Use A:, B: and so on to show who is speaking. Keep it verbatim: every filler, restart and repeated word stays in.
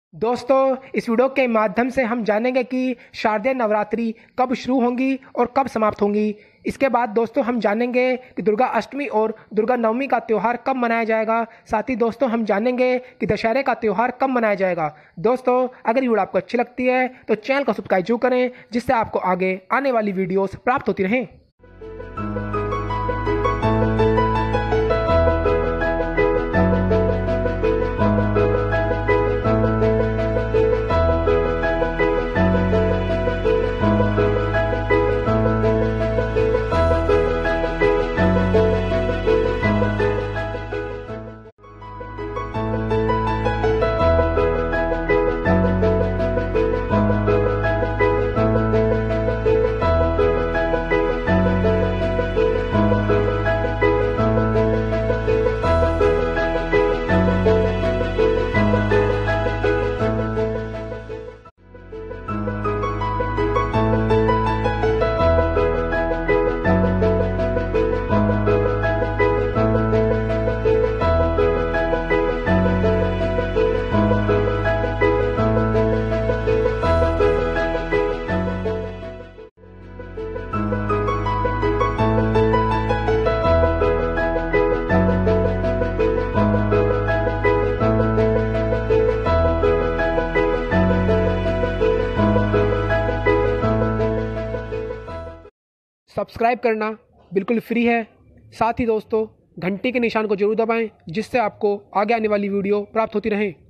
A: दोस्तों, इस वीडियो के माध्यम से हम जानेंगे कि शारदीय नवरात्रि कब शुरू होंगी और कब समाप्त होंगी। इसके बाद दोस्तों हम जानेंगे कि दुर्गा अष्टमी और दुर्गा नवमी का त्यौहार कब मनाया जाएगा। साथ ही दोस्तों हम जानेंगे कि दशहरे का त्यौहार कब मनाया जाएगा। दोस्तों, अगर ये वीडियो आपको अच्छी लगती है तो चैनल को सब्सक्राइब जरूर करें, जिससे आपको आगे आने वाली वीडियोस प्राप्त होती रहें। सब्सक्राइब करना बिल्कुल फ्री है। साथ ही दोस्तों घंटी के निशान को जरूर दबाएं, जिससे आपको आगे आने वाली वीडियो प्राप्त होती रहे।